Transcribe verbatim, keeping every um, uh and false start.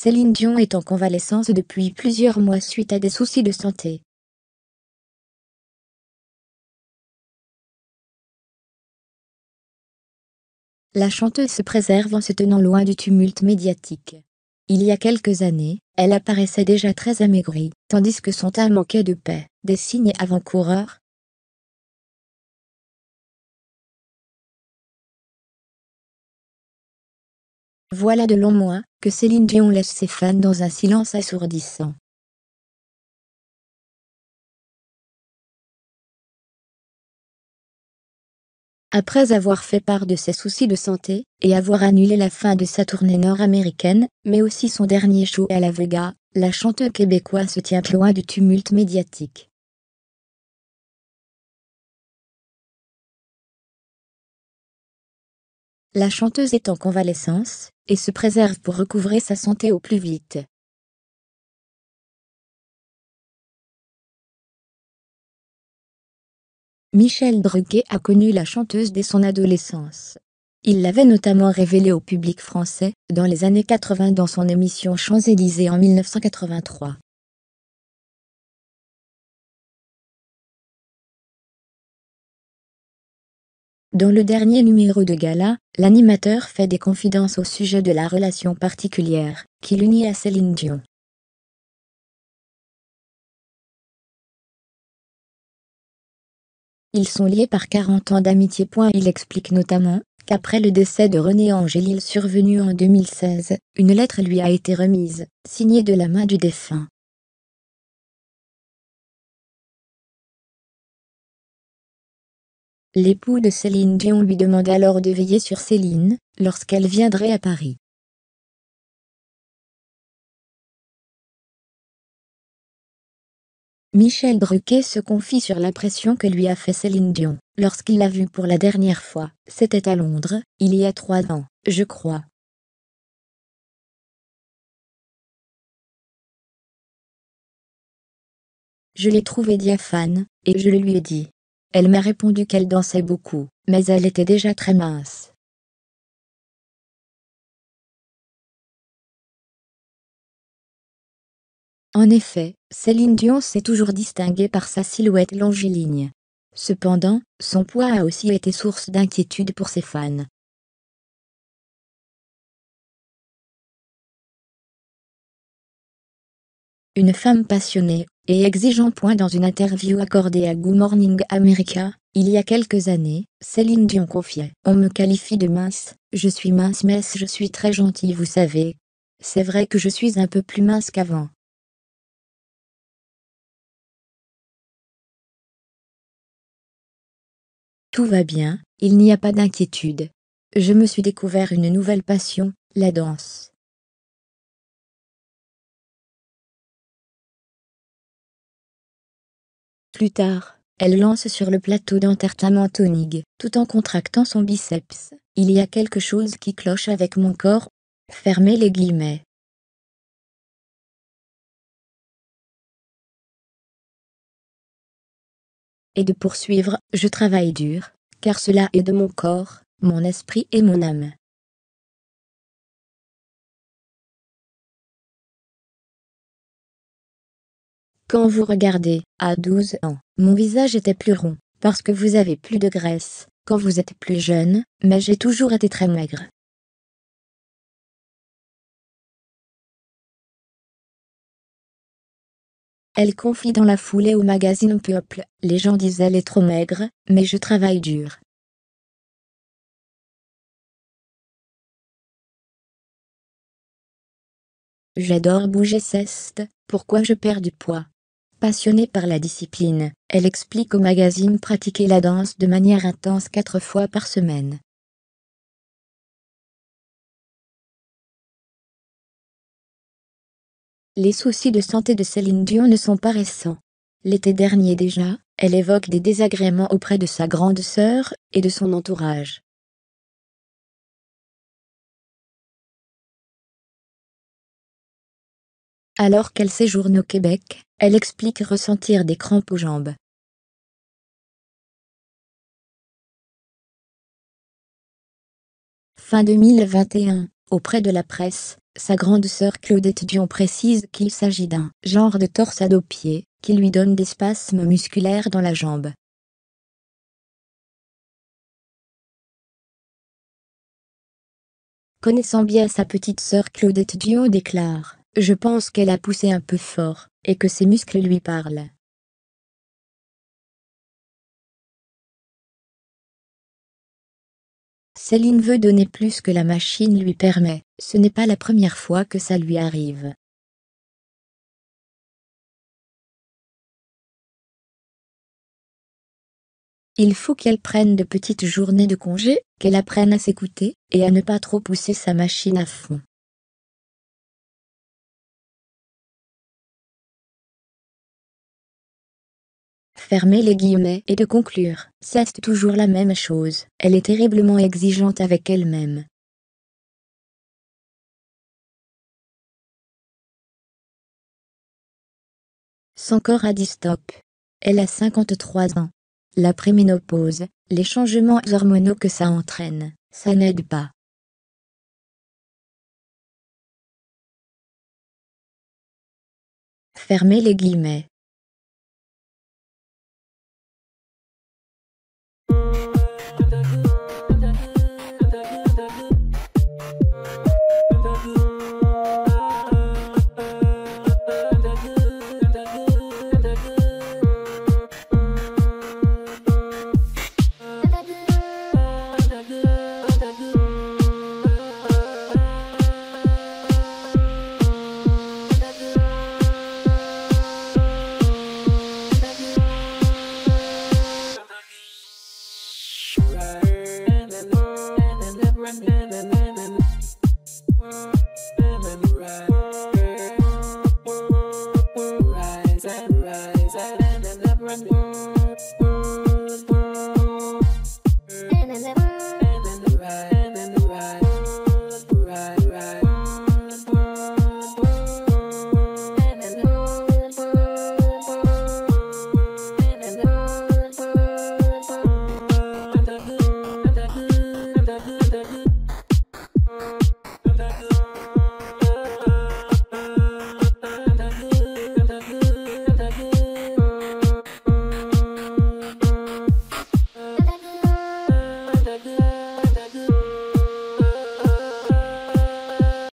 Céline Dion est en convalescence depuis plusieurs mois suite à des soucis de santé. La chanteuse se préserve en se tenant loin du tumulte médiatique. Il y a quelques années, elle apparaissait déjà très amaigrie, tandis que son teint manquait de paix, des signes avant-coureurs. Voilà de longs mois que Céline Dion laisse ses fans dans un silence assourdissant. Après avoir fait part de ses soucis de santé, et avoir annulé la fin de sa tournée nord-américaine, mais aussi son dernier show à la Vega, la chanteuse québécoise se tient loin du tumulte médiatique. La chanteuse est en convalescence, et se préserve pour recouvrer sa santé au plus vite. Michel Drucker a connu la chanteuse dès son adolescence. Il l'avait notamment révélée au public français, dans les années quatre-vingt dans son émission Champs-Élysées en mille neuf cent quatre-vingt-trois. Dans le dernier numéro de Gala, l'animateur fait des confidences au sujet de la relation particulière qui l'unit à Céline Dion. Ils sont liés par quarante ans d'amitié. Il explique notamment qu'après le décès de René Angélil survenu en deux mille seize, une lettre lui a été remise, signée de la main du défunt. L'époux de Céline Dion lui demande alors de veiller sur Céline, lorsqu'elle viendrait à Paris. Michel Drucker se confie sur l'impression que lui a fait Céline Dion, lorsqu'il l'a vue pour la dernière fois. C'était à Londres, il y a trois ans, je crois. Je l'ai trouvée diaphane, et je le lui ai dit. Elle m'a répondu qu'elle dansait beaucoup, mais elle était déjà très mince. En effet, Céline Dion s'est toujours distinguée par sa silhouette longiligne. Cependant, son poids a aussi été source d'inquiétude pour ses fans. Une femme passionnée et exigeante. Dans une interview accordée à Good Morning America, il y a quelques années, Céline Dion confiait « On me qualifie de mince, je suis mince mais je suis très gentille vous savez. C'est vrai que je suis un peu plus mince qu'avant. » Tout va bien, il n'y a pas d'inquiétude. Je me suis découvert une nouvelle passion, la danse. Plus tard, elle lance sur le plateau d'Entertainment Tonight, tout en contractant son biceps. Il y a quelque chose qui cloche avec mon corps. Fermez les guillemets. Et de poursuivre, je travaille dur, car cela est de mon corps, mon esprit et mon âme. Quand vous regardez, à douze ans, mon visage était plus rond, parce que vous avez plus de graisse, quand vous êtes plus jeune, mais j'ai toujours été très maigre. Elle confie dans la foulée au magazine Peuple, les gens disent elle est trop maigre, mais je travaille dur. J'adore bouger ceste, pourquoi je perds du poids. Passionnée par la discipline, elle explique au magazine pratiquer la danse de manière intense quatre fois par semaine. Les soucis de santé de Céline Dion ne sont pas récents. L'été dernier déjà, elle évoque des désagréments auprès de sa grande sœur et de son entourage. Alors qu'elle séjourne au Québec, elle explique ressentir des crampes aux jambes. Fin deux mille vingt et un, auprès de la presse, Sa grande sœur Claudette Dion précise qu'il s'agit d'un « genre de torsade au pied » qui lui donne des spasmes musculaires dans la jambe. Connaissant bien sa petite sœur, Claudette Dion déclare « Je pense qu'elle a poussé un peu fort, et que ses muscles lui parlent. » Céline veut donner plus que la machine lui permet, ce n'est pas la première fois que ça lui arrive. Il faut qu'elle prenne de petites journées de congé, qu'elle apprenne à s'écouter, et à ne pas trop pousser sa machine à fond. Fermer les guillemets et de conclure, c'est toujours la même chose, elle est terriblement exigeante avec elle-même. Son corps a dit stop. Elle a cinquante-trois ans. La préménopause, les changements hormonaux que ça entraîne, ça n'aide pas. Fermez les guillemets.